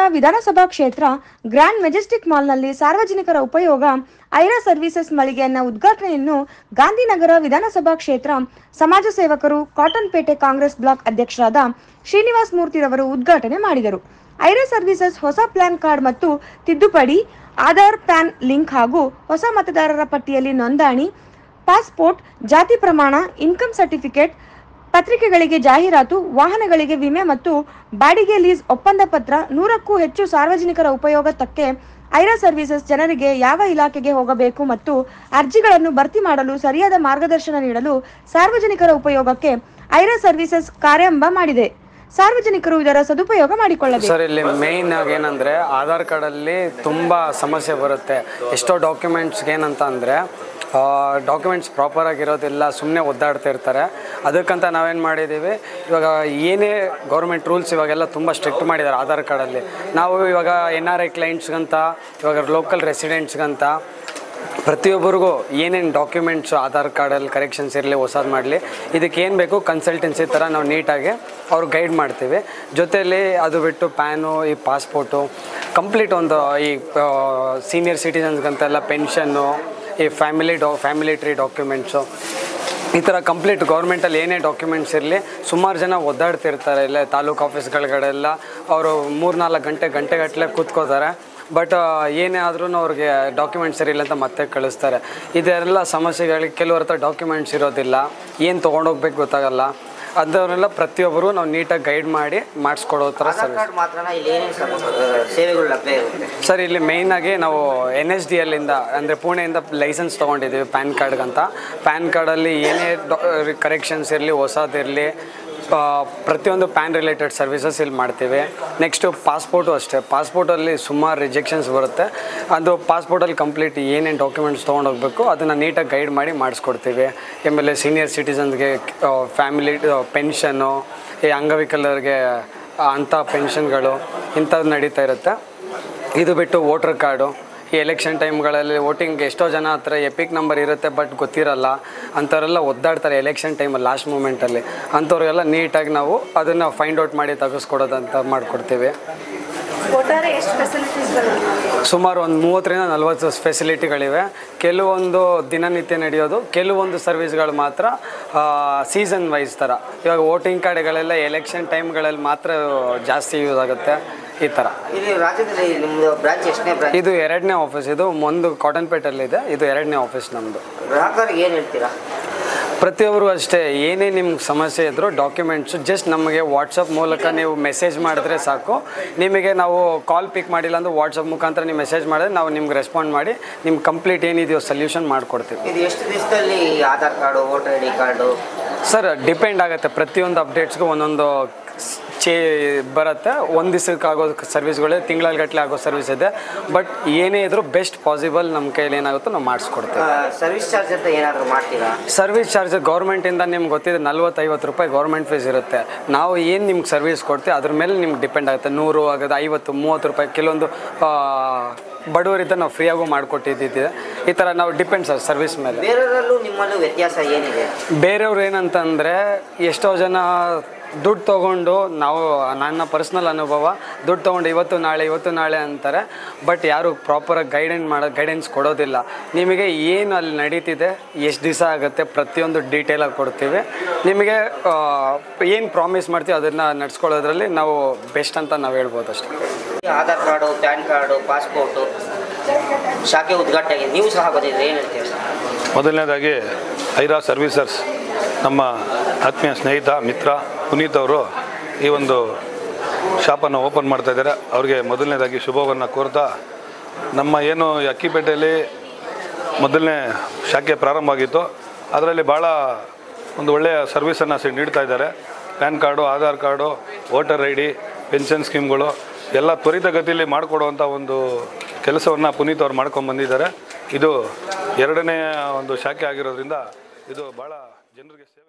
ವಿಧಾನಸಭಾ ಕ್ಷೇತ್ರ grand Majestic ಮಾಲ್ನಲ್ಲಿ ಸಾರ್ವಜನಿಕರ ಉಪಯೋಗ ಐರಾ ಸರ್ವಿಸಸ್ ಮಳಿಗೆಯನ್ನ ಉದ್ಘಾಟನೆಯನ್ನು ಗಾಂಧಿನಗರ ವಿಧಾನಸಭಾ ಕ್ಷೇತ್ರ ಸಮಾಜ ಸೇವಕರು ಕಾಟನ್ಪೇಟೆ ಕಾಂಗ್ರೆಸ್ ಬ್ಲಾಕ್ ಅಧ್ಯಕ್ಷರಾದ ಶ್ರೀನಿವಾಸ್ ಮೂರ್ತಿರವರು ಉದ್ಘಾಟನೆ ಮಾಡಿದರು. ಐರಾ ಸರ್ವಿಸಸ್ ಹೊಸ ಪ್ಲಾನ್ ಕಾರ್ಡ್ ಮತ್ತು ತಿದ್ದುಪಡಿ, ಆಧಾರ್ ಪ್ಯಾನ್ ಲಿಂಕ್ ಹಾಗೂ ಹೊಸ ಮತದಾರರ ಪಟ್ಟಿಯಲ್ಲಿ ನೋಂದಣಿ, ಪಾಸ್ಪೋರ್ಟ್, ಜಾತಿ ಪ್ರಮಾಣ, ಇನ್ಕಮ್ ಸರ್ಟಿಫಿಕೇಟ್, ಪತ್ರಿಕೆಗಳಿಗೆ ಜಾಹೀರಾತು, ವಾಹನಗಳಿಗೆ ವಿಮೆ ಮತ್ತು ಬಾಡಿಗೆ ಲೀಸ್ ಒಪ್ಪಂದ ಪತ್ರ, 100ಕ್ಕೂ ಹೆಚ್ಚು ಸಾರ್ವಜನಿಕರ ಉಪಯೋಗಕ್ಕೆ ಐರಾ ಸರ್ವಿಸಸ್ ಜನರಿಗೆ ಯಾವ ಇಲಾಖೆಗೆ ಹೋಗಬೇಕು ಮತ್ತು ಅರ್ಜಿಗಳನ್ನು ಭರ್ತಿ ಮಾಡಲು ಸರಿಯಾದ ಮಾರ್ಗದರ್ಶನ ನೀಡಲು ಸಾರ್ವಜನಿಕರ ಉಪಯೋಗಕ್ಕೆ ಐರಾ ಸರ್ವಿಸಸ್ ಕಾರ್ಯಾರಂಭ ಮಾಡಿದೆ. ಸಾರ್ವಜನಿಕರು ಇದರ ಸದುಪಯೋಗ ಮಾಡಿಕೊಳ್ಳಬೇಕು. ಸರ್, ಇಲ್ಲಿ ಮೇನ್ ಆಗಿ ಏನಂದರೆ ಆಧಾರ್ ಕಾರ್ಡಲ್ಲಿ ತುಂಬ ಸಮಸ್ಯೆ ಬರುತ್ತೆ. ಎಷ್ಟೋ ಡಾಕ್ಯುಮೆಂಟ್ಸ್ಗೆ ಏನಂತ ಅಂದರೆ ಡಾಕ್ಯುಮೆಂಟ್ಸ್ ಪ್ರಾಪರ್ ಆಗಿರೋದಿಲ್ಲ, ಸುಮ್ಮನೆ ಒದ್ದಾಡ್ತಾ ಇರ್ತಾರೆ. ಅದಕ್ಕಂತ ನಾವೇನು ಮಾಡಿದ್ದೀವಿ, ಇವಾಗ ಏನೇ ಗೌರ್ಮೆಂಟ್ ರೂಲ್ಸ್ ಇವಾಗೆಲ್ಲ ತುಂಬ ಸ್ಟ್ರಿಕ್ಟ್ ಮಾಡಿದ್ದಾರೆ ಆಧಾರ್ ಕಾರ್ಡಲ್ಲಿ. ನಾವು ಇವಾಗ NRI ಕ್ಲೈಂಟ್ಸ್ಗಂತ, ಇವಾಗ ಲೋಕಲ್ ರೆಸಿಡೆಂಟ್ಸ್ಗಂತ ಪ್ರತಿಯೊಬ್ಬರಿಗೂ ಏನೇನು ಡಾಕ್ಯುಮೆಂಟ್ಸು ಆಧಾರ್ ಕಾರ್ಡಲ್ಲಿ ಕರೆಕ್ಷನ್ಸ್ ಇರಲಿ, ಹೊಸದು ಮಾಡಲಿ, ಇದಕ್ಕೆ ಏನು ಬೇಕು ಕನ್ಸಲ್ಟೆನ್ಸಿ ಥರ ನಾವು ನೀಟಾಗಿ ಅವ್ರು ಗೈಡ್ ಮಾಡ್ತೀವಿ. ಜೊತೆಯಲ್ಲಿ ಅದು ಬಿಟ್ಟು ಪ್ಯಾನು, ಈ ಪಾಸ್ಪೋರ್ಟು, ಕಂಪ್ಲೀಟ್ ಒಂದು ಈ ಸೀನಿಯರ್ ಸಿಟಿಸನ್ಸ್ಗಂತೆಲ್ಲ ಪೆನ್ಷನ್ನು, ಈ ಫ್ಯಾಮಿಲಿ ಟ್ರೀ ಡಾಕ್ಯುಮೆಂಟ್ಸು, ಈ ಥರ ಕಂಪ್ಲೀಟ್ ಗೌರ್ಮೆಂಟಲ್ಲಿ ಏನೇ ಡಾಕ್ಯುಮೆಂಟ್ಸ್ ಇರಲಿ, ಸುಮಾರು ಜನ ಒದ್ದಾಡ್ತಿರ್ತಾರೆ. ಇಲ್ಲ ತಾಲೂಕು ಆಫೀಸ್ಗಳೆಲ್ಲ ಅವರು 3-4 ಗಂಟೆಗಟ್ಟಲೆ ಕೂತ್ಕೋತಾರೆ. ಬಟ್ ಏನೇ ಆದ್ರೂ ಅವ್ರಿಗೆ ಡಾಕ್ಯುಮೆಂಟ್ಸ್ ಇರಲಿಲ್ಲ ಅಂತ ಮತ್ತೆ ಕಳಿಸ್ತಾರೆ. ಇದೆಲ್ಲ ಸಮಸ್ಯೆಗಳಿಗೆ ಕೆಲವ್ರ ಹತ್ರ ಡಾಕ್ಯುಮೆಂಟ್ಸ್ ಇರೋದಿಲ್ಲ, ಏನು ತೊಗೊಂಡೋಗ್ಬೇಕು ಗೊತ್ತಾಗಲ್ಲ. ಅದನ್ನೆಲ್ಲ ಪ್ರತಿಯೊಬ್ಬರು ನಾವು ನೀಟಾಗಿ ಗೈಡ್ ಮಾಡಿ ಮಾಡಿಸ್ಕೊಡೋ ಥರ ಸರ್. ಇಲ್ಲಿ ಮೇಯ್ನಾಗಿ ನಾವು NSDLಯಿಂದ ಅಂದರೆ ಪುಣೆಯಿಂದ ಲೈಸೆನ್ಸ್ ತೊಗೊಂಡಿದ್ದೀವಿ ಪ್ಯಾನ್ ಕಾರ್ಡ್ಗಂತ. ಪ್ಯಾನ್ ಕಾರ್ಡಲ್ಲಿ ಏನೇ ಕರೆಕ್ಷನ್ಸ್ ಇರಲಿ, ಹೊಸದಿರಲಿ, ಪ್ರತಿಯೊಂದು ಪ್ಯಾನ್ ರಿಲೇಟೆಡ್ ಸರ್ವಿಸಸ್ ಇಲ್ಲಿ ಮಾಡ್ತೀವಿ. ನೆಕ್ಸ್ಟು ಪಾಸ್ಪೋರ್ಟು ಅಷ್ಟೇ. ಪಾಸ್ಪೋರ್ಟಲ್ಲಿ ಸುಮಾರು ರಿಜೆಕ್ಷನ್ಸ್ ಬರುತ್ತೆ. ಅದು ಪಾಸ್ಪೋರ್ಟಲ್ಲಿ ಕಂಪ್ಲೀಟ್ ಏನೇನು ಡಾಕ್ಯುಮೆಂಟ್ಸ್ ತೊಗೊಂಡೋಗ್ಬೇಕು ಅದನ್ನು ನೀಟಾಗಿ ಗೈಡ್ ಮಾಡಿ ಮಾಡಿಸ್ಕೊಡ್ತೀವಿ. ಆಮೇಲೆ ಸೀನಿಯರ್ ಸಿಟಿಸನ್ಸ್ಗೆ ಫ್ಯಾಮಿಲಿ ಪೆನ್ಷನ್ನು, ಈ ಅಂಗವಿಕಲರಿಗೆ ಅಂಥ ಪೆನ್ಷನ್ಗಳು ಇಂಥದ್ದು ನಡೀತಾ ಇರುತ್ತೆ. ಇದು ಬಿಟ್ಟು ವೋಟರ್ ಕಾರ್ಡು, ಈ ಎಲೆಕ್ಷನ್ ಟೈಮ್ಗಳಲ್ಲಿ ವೋಟಿಂಗ್ ಎಷ್ಟೋ ಜನ ಹತ್ರ ಎಪಿಕ್ ನಂಬರ್ ಇರುತ್ತೆ ಬಟ್ ಗೊತ್ತಿರಲ್ಲ, ಅಂಥವರೆಲ್ಲ ಒದ್ದಾಡ್ತಾರೆ ಎಲೆಕ್ಷನ್ ಟೈಮಲ್ಲಿ ಲಾಸ್ಟ್ ಮೂಮೆಂಟಲ್ಲಿ. ಅಂಥವ್ರಿಗೆಲ್ಲ ನೀಟಾಗಿ ನಾವು ಅದನ್ನು ಫೈಂಡ್ ಔಟ್ ಮಾಡಿ ತೆಗೆಸ್ಕೊಡೋದಂತ ಮಾಡಿಕೊಡ್ತೀವಿ. ಸುಮಾರು ಒಂದು 30-40 ಫೆಸಿಲಿಟಿಗಳಿವೆ. ಕೆಲವೊಂದು ದಿನನಿತ್ಯ ನಡೆಯೋದು, ಕೆಲವೊಂದು ಸರ್ವಿಸ್ಗಳು ಮಾತ್ರ ಸೀಸನ್ ವೈಸ್ ಥರ. ಇವಾಗ ವೋಟಿಂಗ್ ಕಾರ್ಡ್ಗಳೆಲ್ಲ ಎಲೆಕ್ಷನ್ ಟೈಮ್ಗಳಲ್ಲಿ ಮಾತ್ರ ಜಾಸ್ತಿ ಯೂಸ್ ಆಗುತ್ತೆ. ಈ ಥರ ಇದು 2ನೇ ಆಫೀಸ್. ಇದು ಒಂದು ಕಾಟನ್ಪೇಟೆಯಲ್ಲಿದೆ, ಇದು 2ನೇ ಆಫೀಸ್ ನಮ್ಮದು. ಏನು ಹೇಳ್ತೀರಾ? ಪ್ರತಿಯೊಬ್ಬರು ಅಷ್ಟೇ, ಏನೇ ನಿಮ್ಗೆ ಸಮಸ್ಯೆ ಇದ್ದರೂ ಡಾಕ್ಯುಮೆಂಟ್ಸು ಜಸ್ಟ್ ನಮಗೆ ವಾಟ್ಸಪ್ ಮೂಲಕ ನೀವು ಮೆಸೇಜ್ ಮಾಡಿದ್ರೆ ಸಾಕು. ನಿಮಗೆ ನಾವು ಕಾಲ್ ಪಿಕ್ ಮಾಡಿಲ್ಲ ಅಂದ್ರೆ ವಾಟ್ಸಪ್ ಮುಖಾಂತರ ನೀವು ಮೆಸೇಜ್ ಮಾಡಿದ್ರೆ ನಾವು ನಿಮ್ಗೆ ರೆಸ್ಪಾಂಡ್ ಮಾಡಿ ನಿಮ್ಗೆ ಕಂಪ್ಲೀಟ್ ಏನಿದೆಯೋ ಸೊಲ್ಯೂಷನ್ ಮಾಡಿಕೊಡ್ತೀವಿ. ಇದು ಎಷ್ಟು ದಿವಸದಲ್ಲಿ Aadhaar card, voter ID card? Sir, depend ಆಗುತ್ತೆ. ಪ್ರತಿಯೊಂದು ಅಪ್ಡೇಟ್ಸ್ಗೂ ಒಂದೊಂದು ಬರುತ್ತೆ. ಒಂದು ದಿವಸಕ್ಕೆ ಆಗೋ ಸರ್ವಿಸ್ಗಳೇ ತಿಂಗಳಗಟ್ಟಲೆ ಆಗೋ ಸರ್ವಿಸ್ ಇದೆ. ಬಟ್ ಏನೇ ಇದ್ರೂ ಬೆಸ್ಟ್ ಪಾಸಿಬಲ್ ನಮ್ಮ ಕೈಯಲ್ಲಿ ಏನಾಗುತ್ತೋ ನಾವು ಮಾಡಿಸ್ಕೊಡ್ತೀವಿ. ಸರ್ವಿಸ್ ಚಾರ್ಜ್ ಅಂತ ಏನಾದರೂ ಮಾಡ್ತೀರಾ? ಸರ್ವಿಸ್ ಚಾರ್ಜ್ ಗೌರ್ಮೆಂಟಿಂದ ನಿಮ್ಗೆ ಗೊತ್ತಿದೆ 40-50 ರೂಪಾಯಿ ಗೌರ್ಮೆಂಟ್ ಫೀಸ್ ಇರುತ್ತೆ. ನಾವು ಏನು ನಿಮ್ಗೆ ಸರ್ವಿಸ್ ಕೊಡ್ತೀವಿ ಅದ್ರ ಮೇಲೆ ನಿಮ್ಗೆ ಡಿಪೆಂಡ್ ಆಗುತ್ತೆ. 100 ಆಗೋದು, 50-30 ರೂಪಾಯಿ. ಕೆಲವೊಂದು ಬಡವರಿದ್ದ ನಾವು ಫ್ರೀಯಾಗೂ ಮಾಡಿಕೊಟ್ಟಿದ್ದಿದೆ. ಈ ಥರ ನಾವು ಡಿಪೆಂಡ್ ಸರ್ ಸರ್ವಿಸ್ ಮೇಲೆ. ಬೇರೆಯವರಲ್ಲೂ ನಿಮ್ಮಲ್ಲೂ ವ್ಯತ್ಯಾಸ ಏನಿದೆ? ಬೇರೆಯವ್ರು ಏನಂತಂದರೆ ಎಷ್ಟೋ ಜನ ದುಡ್ಡು ತೊಗೊಂಡು, ನಾವು ನನ್ನ ಪರ್ಸ್ನಲ್ ಅನುಭವ, ದುಡ್ಡು ತೊಗೊಂಡು ಇವತ್ತು ನಾಳೆ ಅಂತಾರೆ. ಬಟ್ ಯಾರು ಪ್ರಾಪರಾಗಿ ಗೈಡೆನ್ಸ್ ಕೊಡೋದಿಲ್ಲ. ನಿಮಗೆ ಏನು ಅಲ್ಲಿ ನಡೀತಿದೆ, ಎಷ್ಟು ದಿವಸ ಆಗುತ್ತೆ, ಪ್ರತಿಯೊಂದು ಡೀಟೇಲಾಗಿ ಕೊಡ್ತೀವಿ. ನಿಮಗೆ ಏನು ಪ್ರಾಮಿಸ್ ಮಾಡ್ತೀವಿ ಅದನ್ನು ನಡ್ಸ್ಕೊಳ್ಳೋದ್ರಲ್ಲಿ ನಾವು ಬೆಸ್ಟ್ ಅಂತ ನಾವು ಹೇಳ್ಬೋದು ಅಷ್ಟೇ. Aadhaar card, pan card, passport ಶಾಖೆ ಉದ್ಘಾಟನೆಗೆ ನೀವು ಸಹ ಬಂದಿದ್ದೀರಿ, ಏನು ಹೇಳ್ತೀವಿ? ಮೊದಲನೇದಾಗಿ ಐರಾ ಸರ್ವಿಸಸ್ ನಮ್ಮ ಆತ್ಮೀಯ ಸ್ನೇಹಿತ ಮಿತ್ರ ಪುನೀತ್ ಅವರು ಈ ಒಂದು ಶಾಪನ್ನು ಓಪನ್ ಮಾಡ್ತಾ ಇದ್ದಾರೆ. ಅವ್ರಿಗೆ ಮೊದಲನೇದಾಗಿ ಶುಭವನ್ನು ಕೋರ್ತಾ, ನಮ್ಮ ಏನು ಅಕ್ಕಿಪೇಟೆಯಲ್ಲಿ ಮೊದಲನೇ ಶಾಖೆ ಪ್ರಾರಂಭ ಆಗಿತ್ತು, ಅದರಲ್ಲಿ ಭಾಳ ಒಂದು ಒಳ್ಳೆಯ ಸರ್ವಿಸನ್ನು ನೀಡ್ತಾ ಇದ್ದಾರೆ. Pan card, Aadhaar card, voter ID, pension ಸ್ಕೀಮ್ಗಳು ಎಲ್ಲ ತ್ವರಿತಗತಿಯಲ್ಲಿ ಮಾಡಿಕೊಡುವಂಥ ಒಂದು ಕೆಲಸವನ್ನು ಪುನೀತ್ ಅವರು ಮಾಡ್ಕೊಂಡು ಬಂದಿದ್ದಾರೆ. ಇದು 2ನೇ ಒಂದು ಶಾಖೆ ಆಗಿರೋದ್ರಿಂದ ಇದು ಭಾಳ ಜನರಿಗೆ